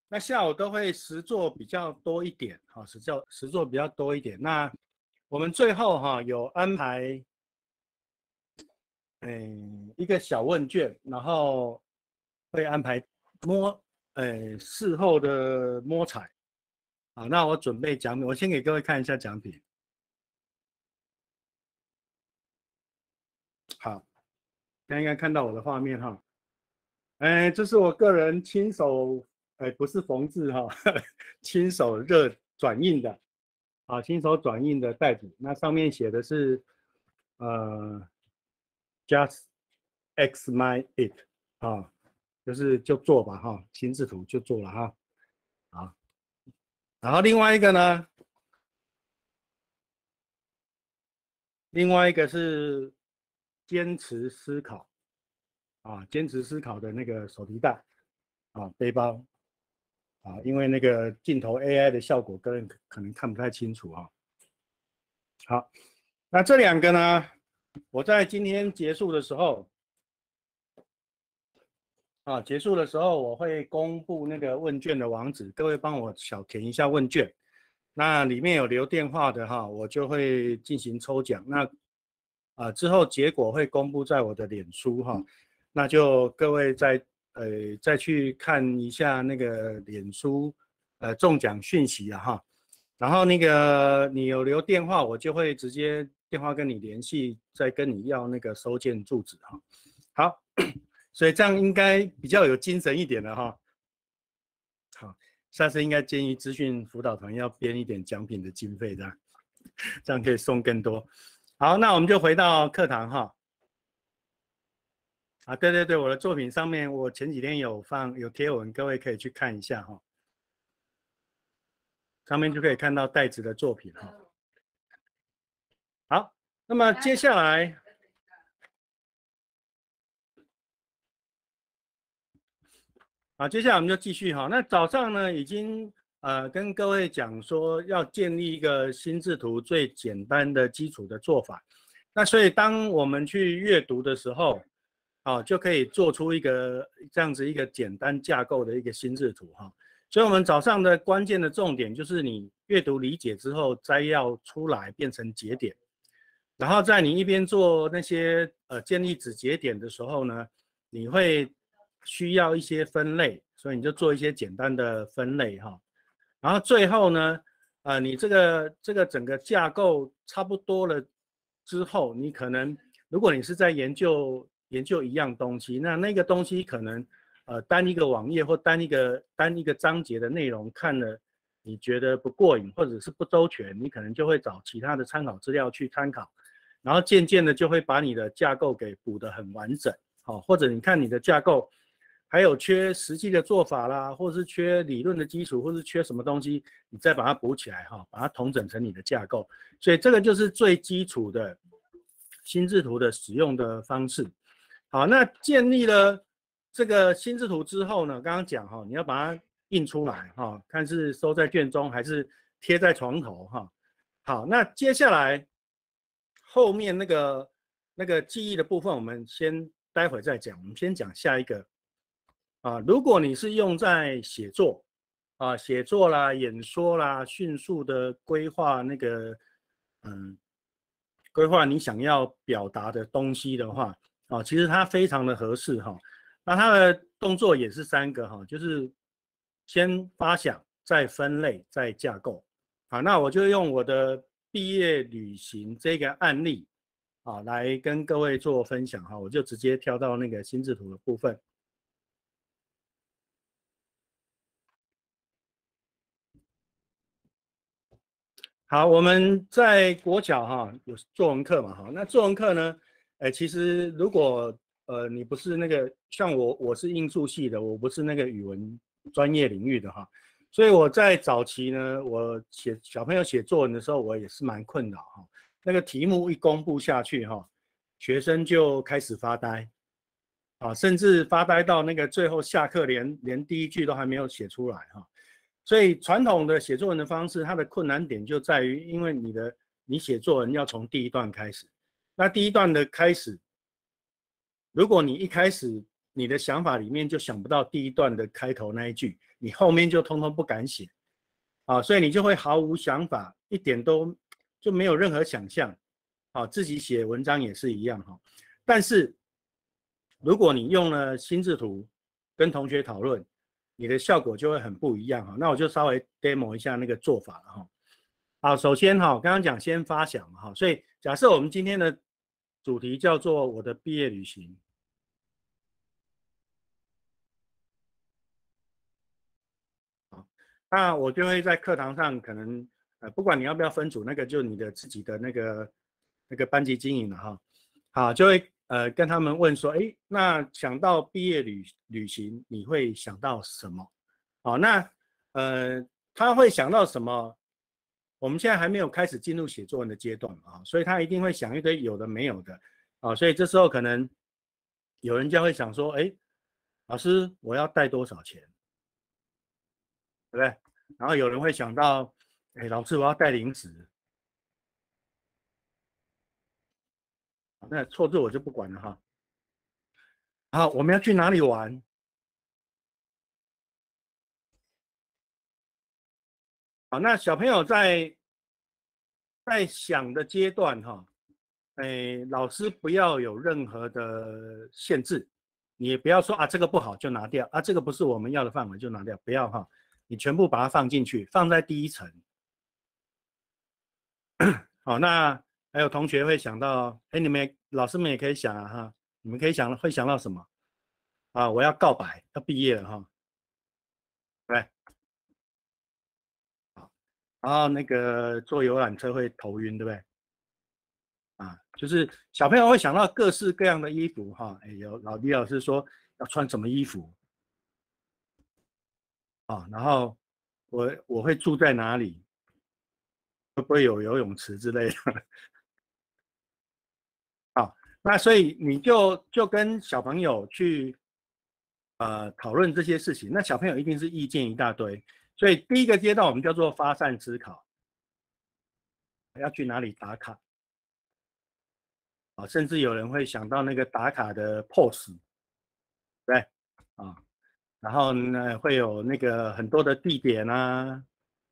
那下午都会实作比较多一点，好，实作比较多一点。那我们最后哈有安排，一个小问卷，然后会安排事后的摸彩。好，那我准备奖品，我先给各位看一下奖品。好，大家应该看到我的画面哈。这是我个人亲手，不是缝制哈，亲手热转印的，啊，亲手转印的袋子。那上面写的是，just X my it 啊，就做吧哈，心智图就做了哈，好。然后另外一个呢，另外一个是坚持思考。啊，坚持思考的那个手提袋啊，背包啊，因为那个镜头 AI 的效果，个人可能看不太清楚啊。好，那这两个呢，我在今天结束的时候，我会公布那个问卷的网址，各位帮我小填一下问卷。那里面有留电话的哈，我就会进行抽奖。那之后结果会公布在我的脸书哈。那就各位再去看一下那个脸书中奖讯息啊哈，然后那个你有留电话，我就会直接电话跟你联系，再跟你要那个收件住址哈。好，所以这样应该比较有精神一点了哈。好，下次应该建议资讯辅导团要编一点奖品的经费这样可以送更多。好，那我们就回到课堂哈。啊，对对对，我的作品上面我前几天有贴文，各位可以去看一下哈，上面就可以看到袋子的作品哈。好，那么接下来，接下来我们就继续哈。那早上呢，已经跟各位讲说要建立一个心智图最简单的基础的做法。那所以当我们去阅读的时候，就可以做出这样子一个简单架构的一个心智图哈。所以我们早上的关键的重点就是你阅读理解之后摘要出来变成节点，然后在你一边做那些建立子节点的时候呢，你会需要一些分类，所以你就做一些简单的分类哈。然后最后呢，你这个整个架构差不多了之后，你可能如果你是在研究一样东西，那个东西可能单一个网页或单一个章节的内容看了你觉得不过瘾或者是不周全，你可能就会找其他的参考资料去参考，然后渐渐的就会把你的架构给补得很完整，好，或者你看你的架构还有缺实际的做法啦，或是缺理论的基础，或是缺什么东西，你再把它补起来哈，把它统整成你的架构。所以这个就是最基础的心智图的使用的方式。好，那建立了这个心智图之后呢，刚刚讲哈，你要把它印出来哈，看是收在卷中还是贴在床头哈。好，那接下来后面那个记忆的部分，我们先待会再讲。我们先讲下一个如果你是用在写作写作啦、演说啦、迅速的规划规划你想要表达的东西的话其实它非常的合适哈。那它的动作也是3个哈，就是先发想，再分类，再架构。好，那我就用我的毕业旅行这个案例来跟各位做分享哈，我就直接跳到那个心智图的部分。好，我们在国小有作文课嘛那作文课呢，其实如果你不是那个像我是应数系的，我不是那个语文专业领域的所以我在早期呢，我小朋友写作文的时候，我也是蛮困扰那个题目一公布下去学生就开始发呆甚至发呆到那个最后下课连第一句都还没有写出来所以传统的写作文的方式，它的困难点就在于，因为你写作文要从第一段开始，那第一段的开始，如果你一开始你的想法里面就想不到第一段的开头那一句， 你后面就通通不敢写啊，所以你就会毫无想法，一点都就没有任何想象。好，自己写文章也是一样哈。但是如果你用了心智图跟同学讨论，你的效果就会很不一样哈。那我就稍微 demo 一下那个做法了哈。好，首先哈，刚刚讲先发想哈，所以假设我们今天的主题叫做我的毕业旅行。那我就会在课堂上可能不管你要不要分组，那个就你的自己的那个班级经营了哈。好，就会跟他们问说，哎，那想到毕业旅行，你会想到什么？好，那他会想到什么？我们现在还没有开始进入写作文的阶段啊，所以他一定会想一堆有的没有的啊，所以这时候可能有人就会想说，哎，老师我要带多少钱，对不对？然后有人会想到，哎，老师我要带零食，那错字我就不管了哈。好，我们要去哪里玩？好，那小朋友在想的阶段哈，老师不要有任何的限制，你也不要说啊这个不好就拿掉啊，这个不是我们要的范围就拿掉，不要哈，你全部把它放进去，放在第一层。好，那还有同学会想到，哎，你们老师们也可以想啊哈，你们可以会想到什么啊？我要告白，要毕业了哈，对，好，然后那个坐游览车会头晕，对不对？啊，就是小朋友会想到各式各样的衣服哈，有李老师说要穿什么衣服啊，然后我会住在哪里，会不会有游泳池之类的？好，那所以你就跟小朋友去讨论这些事情，那小朋友一定是意见一大堆，所以第一个阶段我们叫做发散思考，要去哪里打卡啊，甚至有人会想到那个打卡的 pose， 对啊。然后呢，会有那个很多的地点啊，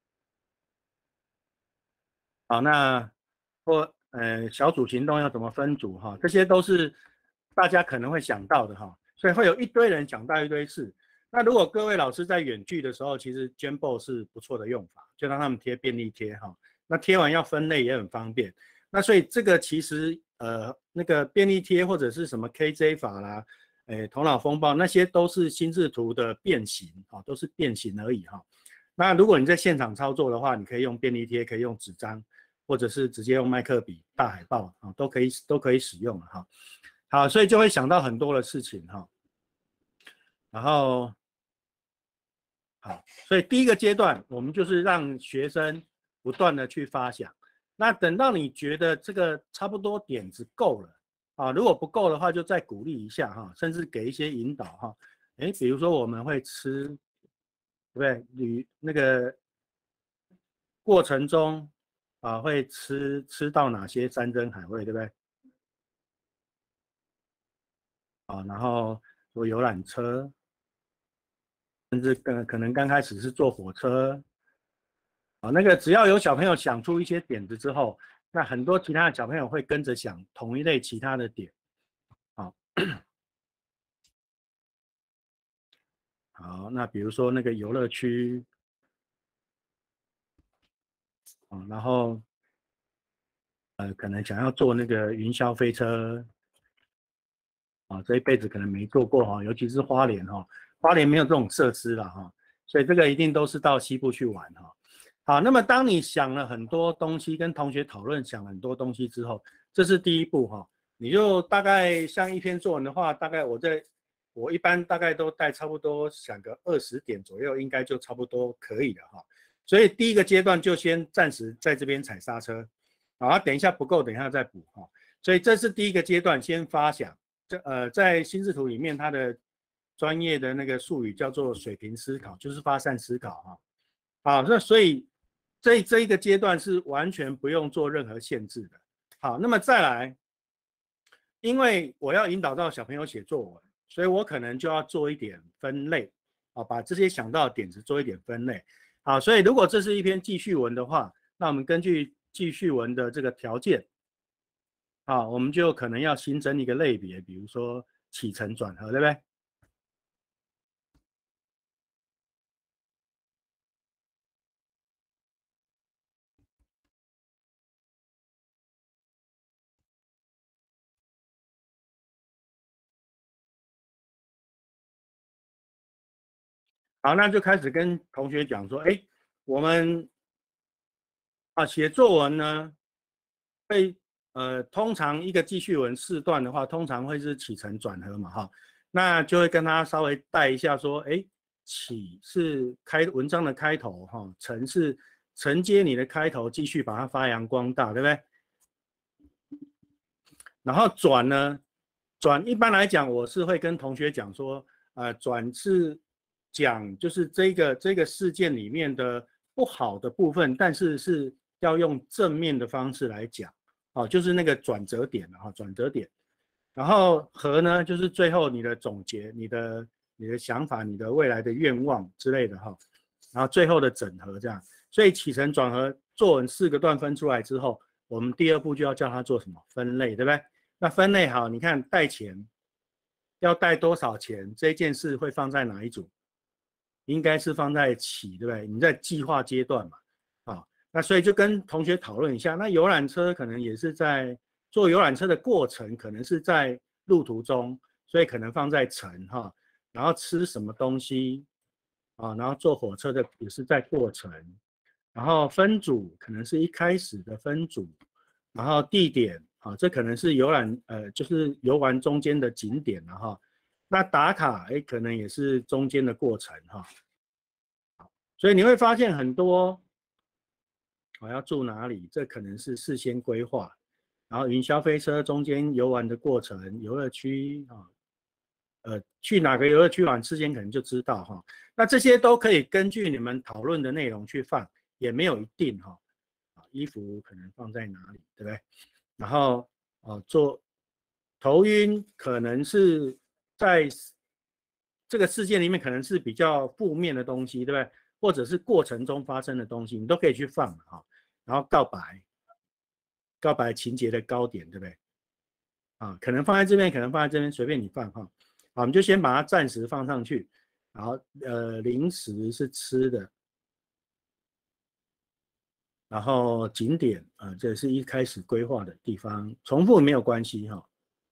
好，那或小组行动要怎么分组哈，这些都是大家可能会想到的哈，所以会有一堆人想到一堆事。那如果各位老师在远距的时候，其实 Jamboard 是不错的用法，就让他们贴便利贴哈，那贴完要分类也很方便。那所以这个其实那个便利贴或者是什么 KJ 法啦，头脑风暴那些都是心智图的变形啊，都是变形而已哈。那如果你在现场操作的话，你可以用便利贴，可以用纸张，或者是直接用麦克笔、大海报啊，都可以使用了哈。好，所以就会想到很多的事情哈。然后好，所以第一个阶段我们就是让学生不断的去发想。那等到你觉得这个差不多点子够了啊，如果不够的话，就再鼓励一下哈，甚至给一些引导哈。比如说我们会吃，对不对？那个过程中啊，会吃到哪些山珍海味，对不对？啊，然后坐游览车，甚至可能刚开始是坐火车，啊，那个只要有小朋友想出一些点子之后，那很多其他的小朋友会跟着想同一类其他的点。好，好，那比如说那个游乐区，啊，然后可能想要坐那个云霄飞车，啊，这一辈子可能没做过哈，尤其是花莲哈，花莲没有这种设施了哈，所以这个一定都是到西部去玩哈。好，那么当你想了很多东西，跟同学讨论想很多东西之后，这是第一步哈，你就大概像一篇作文的话，大概我一般大概都带差不多想个20点左右，应该就差不多可以了哈。所以第一个阶段就先暂时在这边踩刹车，啊，等一下不够，等一下再补哈。所以这是第一个阶段，先发想。在心智图里面，它的专业的那个术语叫做水平思考，就是发散思考哈。好，那所以这一个阶段是完全不用做任何限制的。好，那么再来，因为我要引导到小朋友写作文，所以我可能就要做一点分类把这些想到的点子做一点分类。好，所以如果这是一篇记叙文的话，那我们根据记叙文的这个条件，我们就可能要新增一个类别，比如说起承转合，对不对？好，那就开始跟同学讲说，哎，我们写作文呢，会通常一个记叙文4段的话，通常会是起承转合嘛，哈，那就会跟他稍微带一下说，哎，起是文章的开头，哈，承是承接你的开头，继续把它发扬光大，对不对？然后转呢，转一般来讲，我是会跟同学讲说，转是讲就是这个事件里面的不好的部分，但是是要用正面的方式来讲，就是那个转折点哈，转折点。然后合呢，就是最后你的总结，你的想法，你的未来的愿望之类的哈。然后最后的整合这样，所以起承转合作文4个段分出来之后，我们第2步就要叫它做什么分类，对不对？那分类好，你看带钱要带多少钱，这件事会放在哪一组？应该是放在起，对不对？你在计划阶段嘛，那所以就跟同学讨论一下，那游览车可能也是在坐游览车的过程，可能是在路途中，所以可能放在程哈，然后吃什么东西然后坐火车的也是在过程，然后分组可能是一开始的分组，然后地点这可能是游览就是游玩中间的景点了哈。那打卡可能也是中间的过程哈。所以你会发现很多我要住哪里，这可能是事先规划，然后云霄飞车中间游玩的过程，游乐区去哪个游乐区玩，事先可能就知道哈。那这些都可以根据你们讨论的内容去放，也没有一定哈。衣服可能放在哪里，对不对？然后做头晕可能是在这个事件里面可能是比较负面的东西，对不对？或者是过程中发生的东西，你都可以去放哈。然后告白情节的高点，对不对？可能放在这边，可能放在这边，随便你放哈。我们就先把它暂时放上去。然后零食是吃的，然后景点这是一开始规划的地方，重复没有关系哈。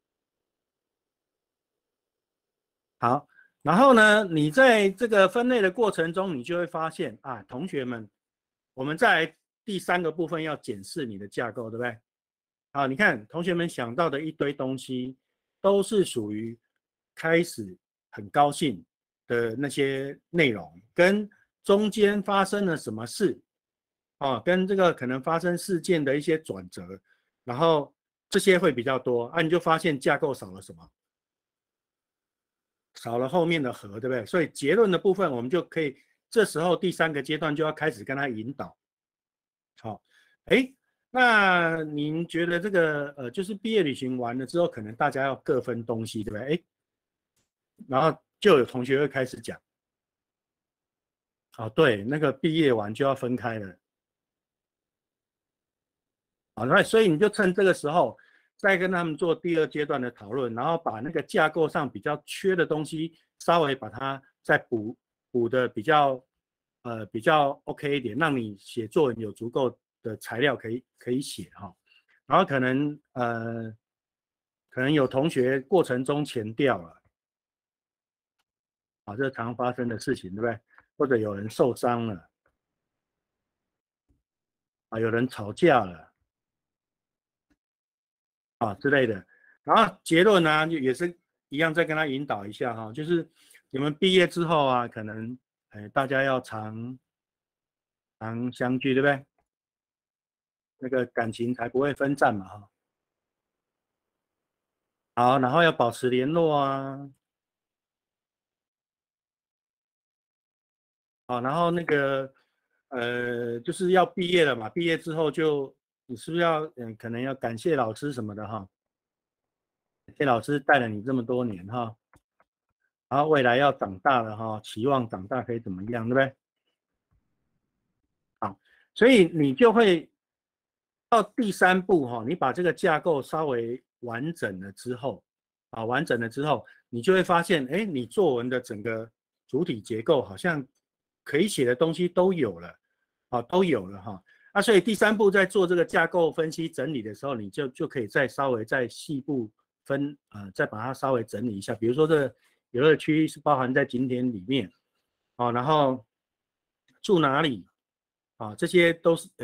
好，然后呢，你在这个分类的过程中，你就会发现同学们，我们在第3个部分要检视你的架构，对不对？好，你看同学们想到的一堆东西，都是属于开始很高兴的那些内容，跟中间发生了什么事跟这个可能发生事件的一些转折，然后这些会比较多你就发现架构少了什么？少了后面的和，对不对？所以结论的部分，我们就可以这时候第3个阶段就要开始跟他引导。好，那您觉得这个就是毕业旅行完了之后，可能大家要各分东西，对不对？然后就有同学会开始讲，对，那个毕业完就要分开了。那所以你就趁这个时候，再跟他们做第2阶段的讨论，然后把那个架构上比较缺的东西，稍微把它再补的比较OK 一点，让你写作文有足够的材料可以写哈。然后可能有同学过程中钱掉了，这是常发生的事情，对不对？或者有人受伤了，有人吵架了。之类的，然后结论呢，也是一样，再跟他引导一下哈，就是你们毕业之后可能大家要常相聚，对不对？那个感情才不会分散嘛哈。好，然后要保持联络然后那个就是要毕业了嘛，毕业之后就你是不是要可能要感谢老师什么的哈？感谢老师带了你这么多年哈。 然后未来要长大了哈，期望长大可以怎么样，对不对？好，所以你就会到第三步哈，你把这个架构稍微完整了之后，完整了之后，你就会发现，哎，你作文的整个主体结构好像可以写的东西都有了，都有了哈。所以第三步在做这个架构分析整理的时候，你就可以再稍微再细部再把它稍微整理一下。比如说这个游乐区是包含在景点里面，然后住哪里，这些都是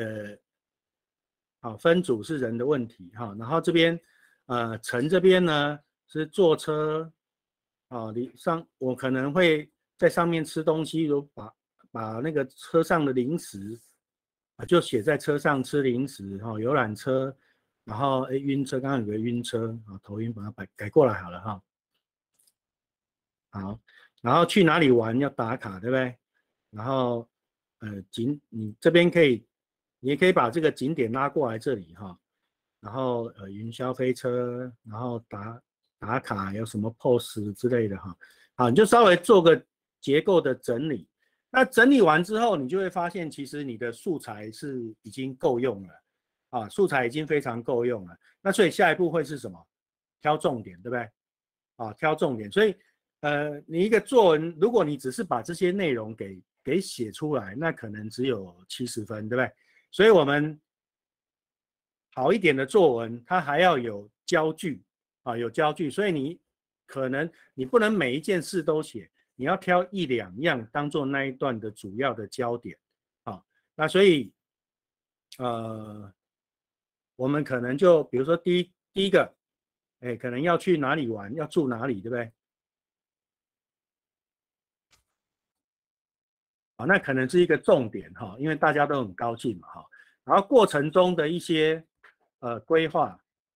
分组是人的问题哈，然后这边城这边呢是坐车我可能会在上面吃东西，把那个车上的零食就写在车上吃零食游览车，然后晕车，刚刚有个晕车头晕，把它改过来好了哈。好，然后去哪里玩要打卡，对不对？然后你这边你也可以把这个景点拉过来这里哈。然后云霄飞车，然后打卡有什么 pose 之类的哈。好，你就稍微做个结构的整理。那整理完之后，你就会发现其实你的素材是已经够用了素材已经非常够用了。那所以下一步会是什么？挑重点，对不对？挑重点。所以你一个作文，如果你只是把这些内容给写出来，那可能只有70分，对不对？所以我们好一点的作文，它还要有焦距有焦距，所以你不能每一件事都写，你要挑一两样当做那一段的主要的焦点那所以我们可能就比如说第一个，可能要去哪里玩，要住哪里，对不对？那可能是一个重点因为大家都很高兴嘛然后过程中的一些规划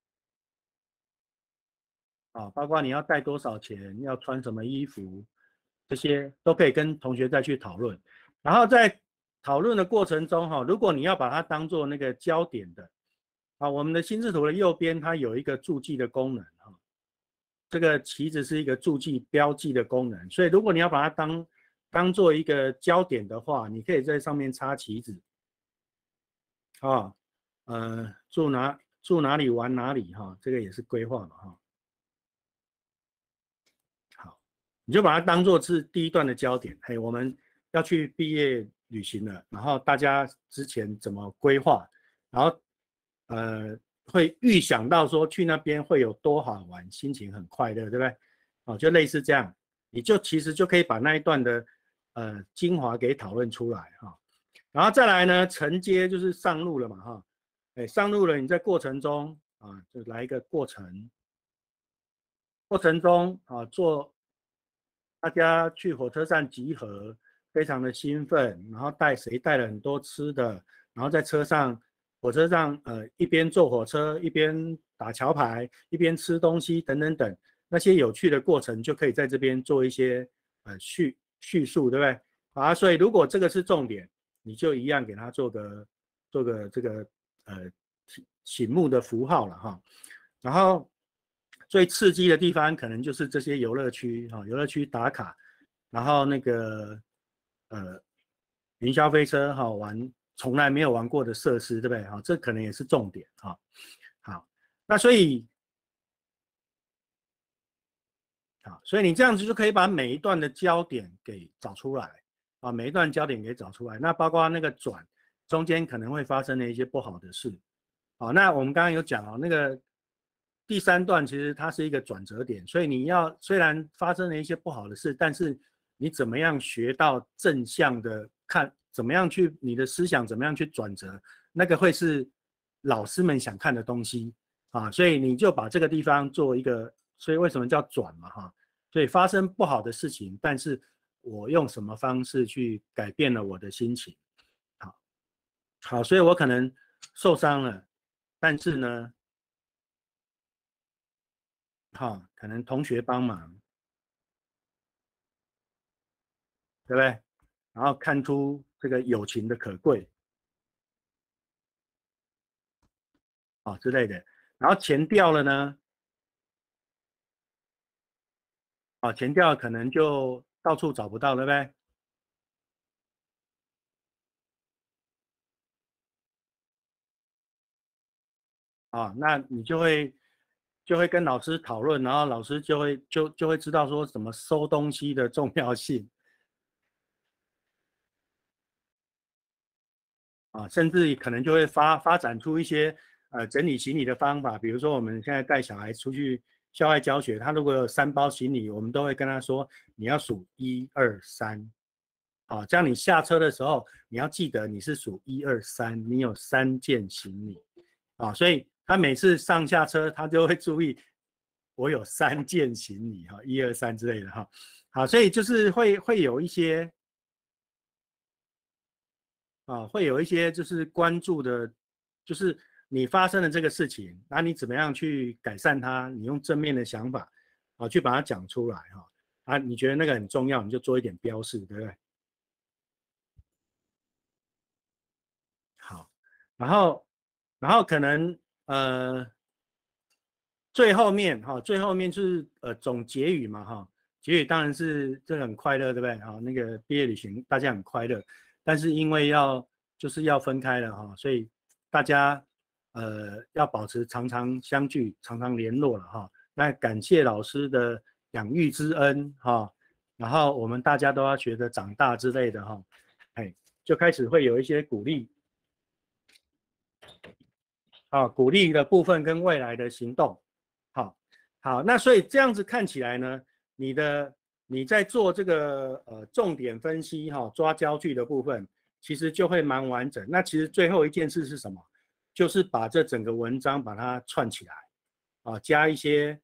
包括你要带多少钱，要穿什么衣服，这些都可以跟同学再去讨论。然后在讨论的过程中如果你要把它当做那个焦点的我们的心智图的右边它有一个注记的功能这个旗子是一个注记标记的功能，所以如果你要把它当做一个焦点的话，你可以在上面插旗子住哪里玩哪里这个也是规划嘛好，你就把它当做是第一段的焦点。我们要去毕业旅行了，然后大家之前怎么规划，然后会预想到说去那边会有多好玩，心情很快乐，对不对？就类似这样，你其实就可以把那一段的精华给讨论出来然后再来呢，承接就是上路了嘛上路了，你在过程中就来一个过程。过程中大家去火车站集合，非常的兴奋，然后谁带了很多吃的，然后在火车上一边坐火车一边打桥牌，一边吃东西等等等，那些有趣的过程就可以在这边做一些叙述，对不对？所以如果这个是重点，你就一样给它做个这个醒目的符号了然后最刺激的地方可能就是这些游乐区游乐区打卡，然后那个云霄飞车玩从来没有玩过的设施，对不对？这可能也是重点好，那所以你这样子就可以把每一段的焦点给找出来每一段焦点给找出来，那包括那个转中间可能会发生的一些不好的事那我们刚刚有讲那个第三段其实它是一个转折点，所以虽然发生了一些不好的事，但是你怎么样学到正向的怎么样你的思想怎么样去转折，那个会是老师们想看的东西所以你就把这个地方做一个，所以为什么叫转嘛所以发生不好的事情，但是我用什么方式去改变了我的心情好，所以我可能受伤了，但是呢可能同学帮忙，对不对？然后看出这个友情的可贵之类的。然后钱掉了呢前调可能就到处找不到，对不对？那你就会跟老师讨论，然后老师就会知道说怎么收东西的重要性甚至可能就会发展出一些整理行李的方法，比如说我们现在带小孩出去校外教学，他如果有3包行李，我们都会跟他说你要数1、2、3，这样你下车的时候你要记得你是数1、2、3，你有3件行李所以他每次上下车他就会注意我有3件行李1、2、3之类的好，所以就是会有一些会有一些就是关注的，就是你发生的这个事情，那你怎么样去改善它？你用正面的想法去把它讲出来你觉得那个很重要，你就做一点标示，对不对？好，然后可能最后面就是总结语嘛结语当然是这个很快乐，对不对？那个毕业旅行大家很快乐，但是因为就是要分开了所以大家要保持常常相聚，常常联络了那感谢老师的养育之恩然后我们大家都要学着长大之类的就开始会有一些鼓励鼓励的部分跟未来的行动。好，那所以这样子看起来呢，你在做这个重点分析抓焦距的部分，其实就会蛮完整。那其实最后一件事是什么？就是把这整个文章把它串起来加一些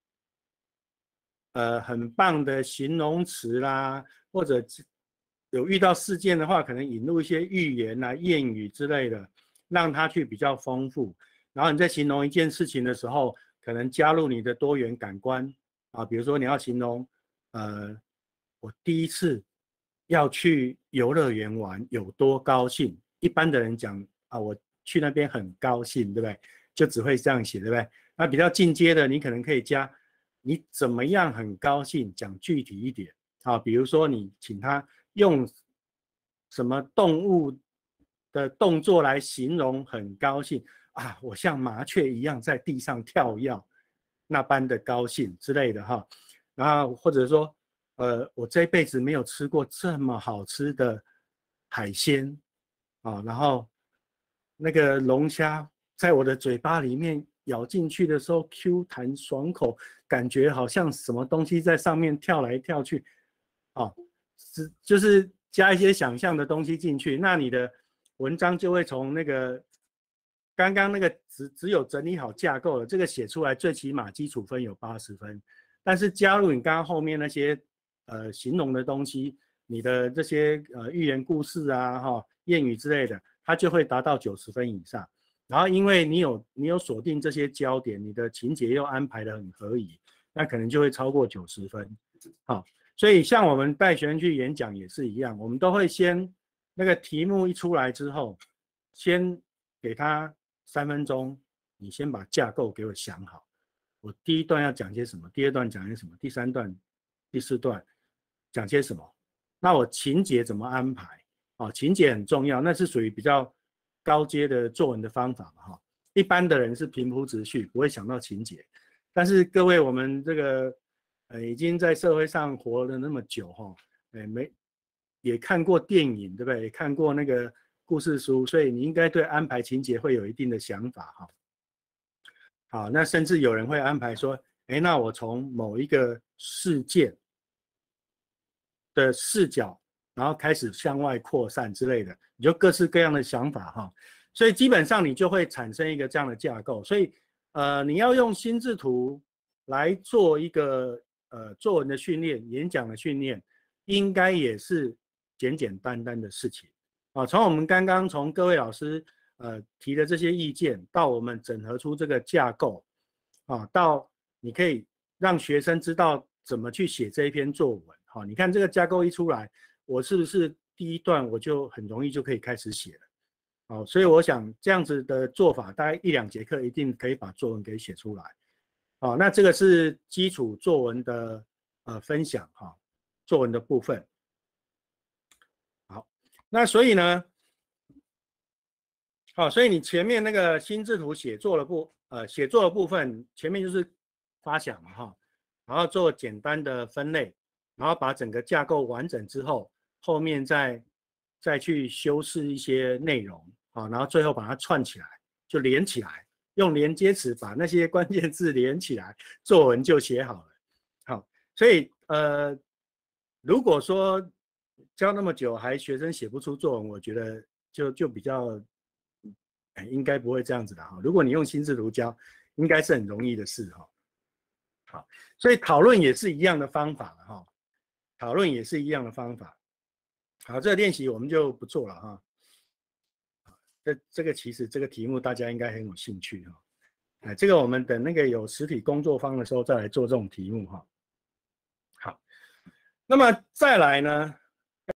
很棒的形容词啦，或者有遇到事件的话，可能引入一些寓言啦、谚语之类的，让它去比较丰富。然后你在形容一件事情的时候，可能加入你的多元感官比如说你要形容我第一次要去游乐园玩有多高兴。一般的人讲我去那边很高兴，对不对？就只会这样写，对不对？那比较进阶的，你可能可以加你怎么样很高兴，讲具体一点比如说你请他用什么动物的动作来形容很高兴我像麻雀一样在地上跳跃，那般的高兴之类的然后或者说我这辈子没有吃过这么好吃的海鲜然后那个龙虾在我的嘴巴里面咬进去的时候 Q 弹爽口，感觉好像什么东西在上面跳来跳去就是加一些想象的东西进去，那你的文章就会从那个刚刚那个只有整理好架构了，这个写出来最起码基础分有80分，但是加入你刚刚后面那些形容的东西，你的这些寓言故事谚语之类的，它就会达到90分以上。然后因为你有锁定这些焦点，你的情节又安排得很合宜，那可能就会超过90分。所以像我们带学生去演讲也是一样，我们都会先那个题目一出来之后，先给他3分钟，你先把架构给我想好。我第一段要讲些什么，第二段讲些什么，第3段、第4段讲些什么。那我情节怎么安排情节很重要，那是属于比较高阶的作文的方法嘛一般的人是平铺直叙，不会想到情节。但是各位，我们这个已经在社会上活了那么久也看过电影，对不对？也看过那个故事书，所以你应该对安排情节会有一定的想法好，那甚至有人会安排说，那我从某一个事件的视角，然后开始向外扩散之类的，你就各式各样的想法所以基本上你就会产生一个这样的架构。所以你要用心智图来做一个作文的训练、演讲的训练，应该也是简简单单的事情从我们刚刚从各位老师提的这些意见，到我们整合出这个架构到你可以让学生知道怎么去写这一篇作文你看这个架构一出来，我是不是第一段我就很容易就可以开始写了所以我想这样子的做法，大概1、2节课一定可以把作文给写出来那这个是基础作文的分享哈作文的部分。好，那所以呢，好，所以你前面那个心智图写作的部分，前面就是发想嘛哈，然后做简单的分类，然后把整个架构完整之后，后面再去修饰一些内容啊，然后最后把它串起来，就连起来，用连接词把那些关键字连起来，作文就写好了。好，所以如果说教那么久还学生写不出作文，我觉得就比较应该不会这样子的哈。如果你用心智图教，应该是很容易的事哈。好，所以讨论也是一样的方法了哈，讨论也是一样的方法。好，这个练习我们就不做了哈。这个其实这个题目大家应该很有兴趣哈。这个我们等那个有实体工作坊的时候再来做这种题目哈。好，那么再来呢，